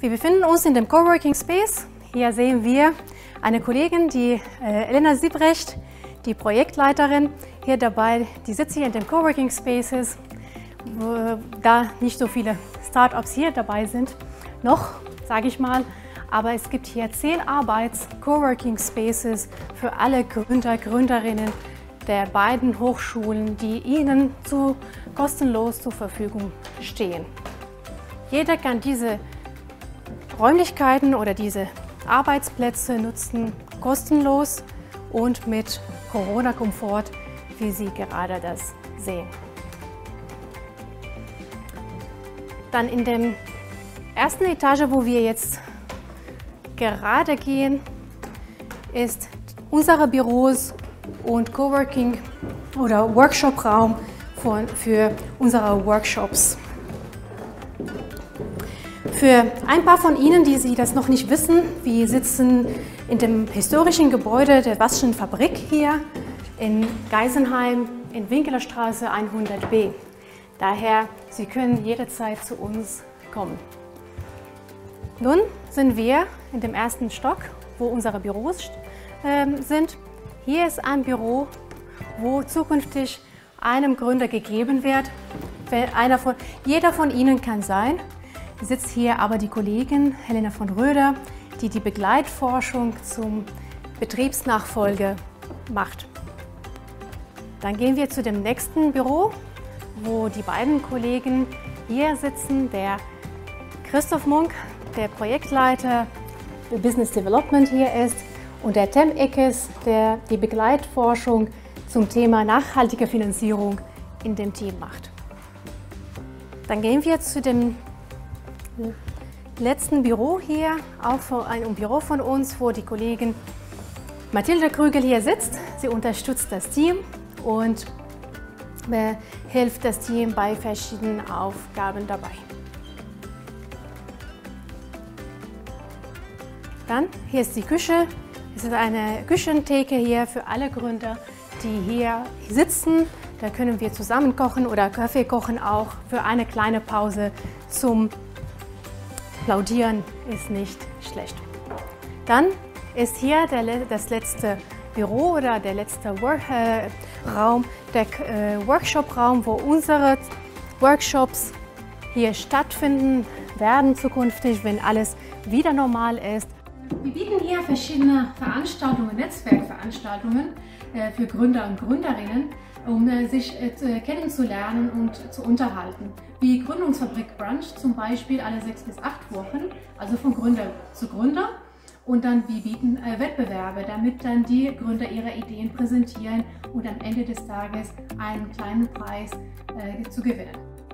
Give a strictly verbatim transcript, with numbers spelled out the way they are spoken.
Wir befinden uns in dem Coworking Space. Hier sehen wir eine Kollegin, die äh, Elena Siebrecht, die Projektleiterin, hier dabei. Die sitzt hier in den Coworking Spaces, wo, da nicht so viele Startups hier dabei sind, noch, sage ich mal. Aber es gibt hier zehn Arbeits-Coworking Spaces für alle Gründer, Gründerinnen der beiden Hochschulen, die Ihnen zu, kostenlos zur Verfügung stehen. Jeder kann diese Räumlichkeiten oder diese Arbeitsplätze nutzen, kostenlos und mit Corona-Komfort, wie Sie gerade das sehen. Dann in der ersten Etage, wo wir jetzt gerade gehen, ist unsere Büros und Coworking oder Workshop-Raum für unsere Workshops. Für ein paar von Ihnen, die Sie das noch nicht wissen, wir sitzen in dem historischen Gebäude der Waschschen Fabrik hier in Geisenheim in Winkelerstraße hundert b. Daher, Sie können jederzeit zu uns kommen. Nun sind wir in dem ersten Stock, wo unsere Büros äh, sind. Hier ist ein Büro, wo zukünftig einem Gründer gegeben wird. Einer von, jeder von Ihnen kann sein. Sitzt hier aber die Kollegin Helena von Röder, die die Begleitforschung zum Betriebsnachfolge macht. Dann gehen wir zu dem nächsten Büro, wo die beiden Kollegen hier sitzen, der Christoph Munk, der Projektleiter für Business Development hier ist, und der Tem Eckes, der die Begleitforschung zum Thema nachhaltige Finanzierung in dem Team macht. Dann gehen wir zu dem letzten Büro hier, auch ein Büro von uns, wo die Kollegin Mathilde Krügel hier sitzt. Sie unterstützt das Team und hilft das Team bei verschiedenen Aufgaben dabei. Dann, hier ist die Küche. Es ist eine Küchentheke hier für alle Gründer, die hier sitzen. Da können wir zusammen kochen oder Kaffee kochen auch für eine kleine Pause zum Plaudieren ist nicht schlecht. Dann ist hier der, das letzte Büro oder der letzte Work, äh, Raum, der äh, Workshop-Raum, wo unsere Workshops hier stattfinden werden zukünftig, wenn alles wieder normal ist. Wir bieten hier verschiedene Veranstaltungen, Netzwerkveranstaltungen äh, für Gründer und Gründerinnen, um äh, sich äh, kennenzulernen und zu unterhalten. Wie Gründungsfabrik Brunch zum Beispiel alle sechs bis acht Wochen, also von Gründer zu Gründer. Und dann wir bieten äh, Wettbewerbe, damit dann die Gründer ihre Ideen präsentieren und am Ende des Tages einen kleinen Preis äh, zu gewinnen.